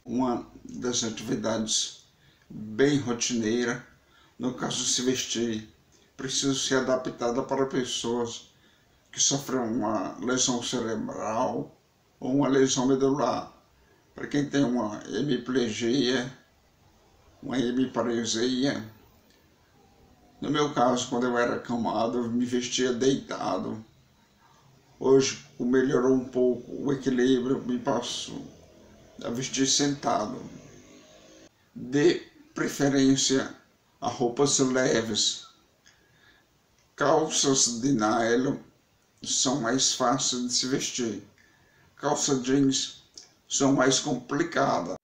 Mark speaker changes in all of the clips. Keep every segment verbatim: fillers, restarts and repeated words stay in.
Speaker 1: uma das atividades bem rotineira, no caso de se vestir, precisa ser adaptada para pessoas que sofrem uma lesão cerebral ou uma lesão medular. Para quem tem uma hemiplegia, uma hemiparesia. No meu caso, quando eu era acamado, eu me vestia deitado. Hoje melhorou um pouco o equilíbrio, me passou a vestir sentado. Dê preferência a roupas leves. Calças de nylon são mais fáceis de se vestir. Calça jeans são mais complicadas.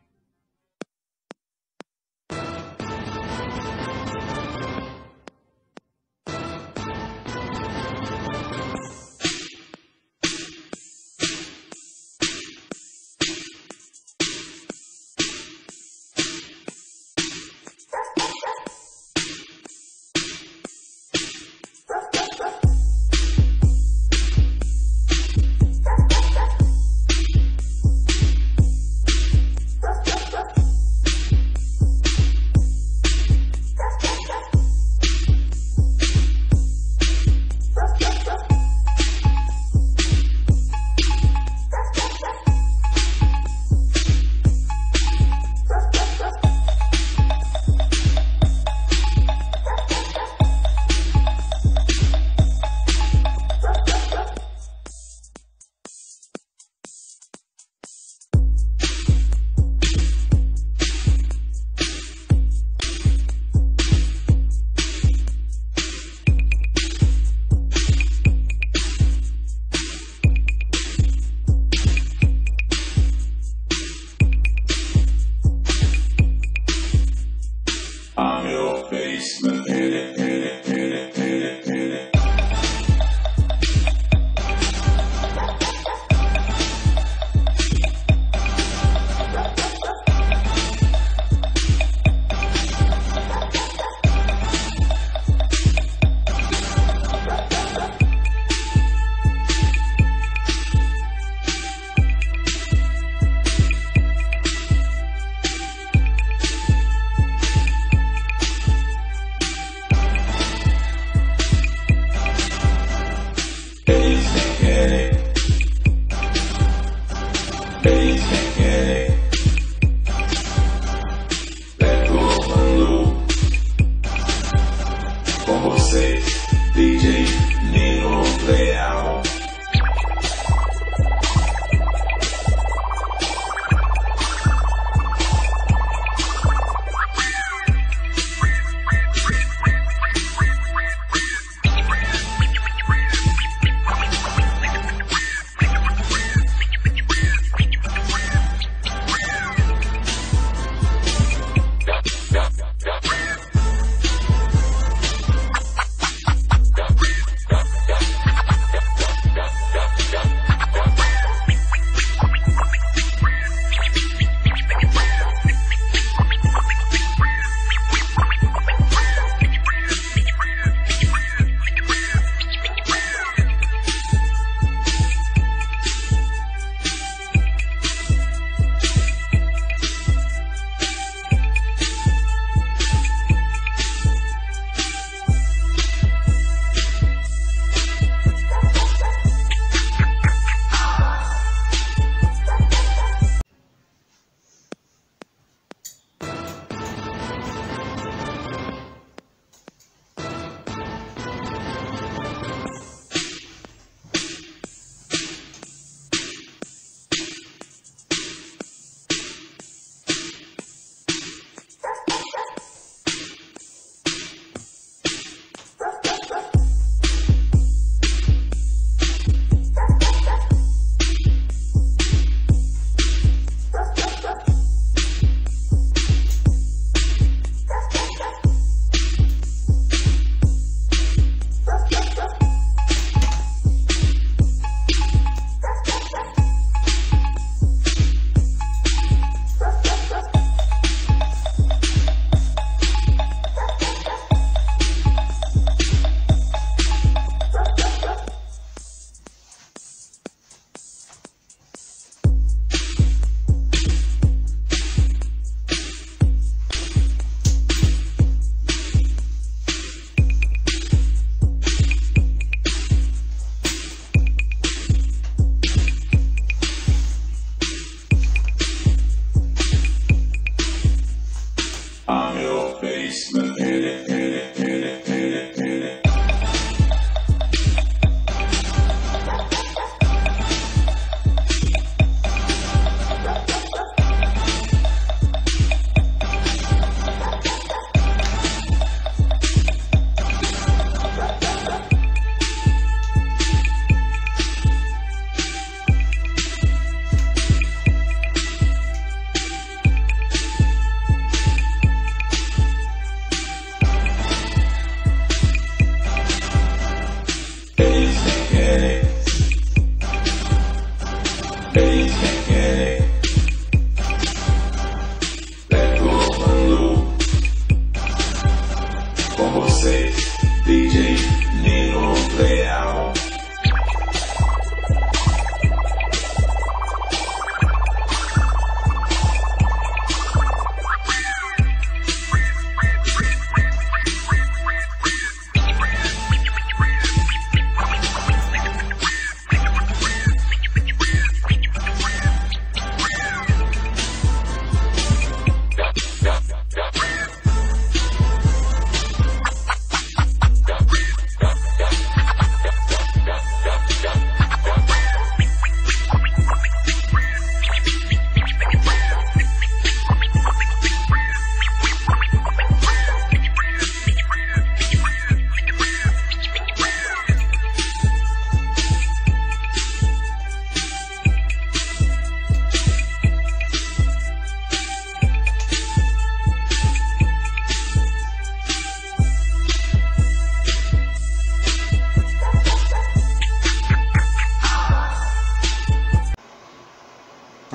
Speaker 2: Com vocês, D J Nino Leal.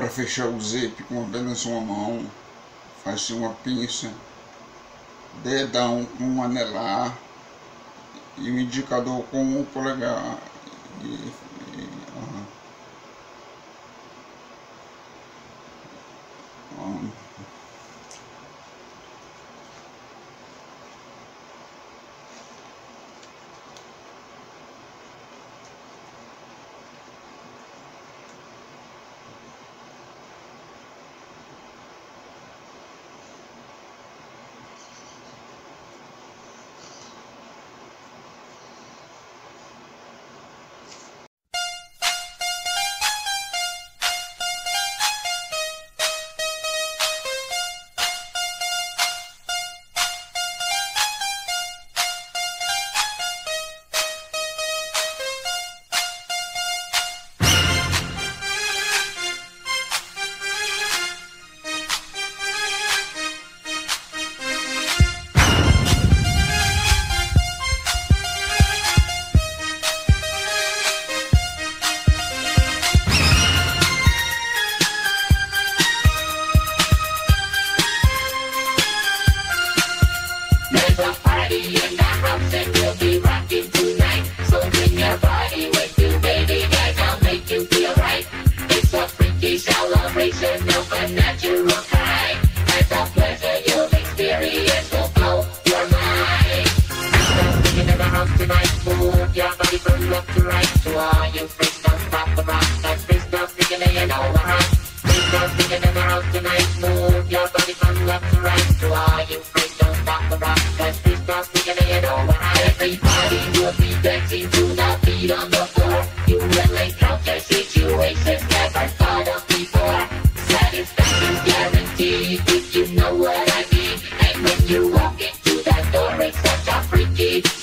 Speaker 1: Para fechar o zip com apenas uma mão, faz-se uma pinça, dedão com um anelar e o indicador com o polegar. E, e, uh, um,
Speaker 3: celebration of a natural kind. And the pleasure you'll experience will blow your mind. Stop thinking in the house tonight, move your body from left to right. To all you freaks, don't stop the rock. That's Freestyle Speaking and you know what hot. Freestyle Speaking in the house tonight, move your body from left to right. To all you freaks, don't stop the rock. That's Freestyle Speaking and you know what hot. Everybody will be dancing to the beat on the floor. You will encounter situations never thought of before. Satisfaction's guaranteed if you know what I mean. And when you walk into that door, it's such a freaky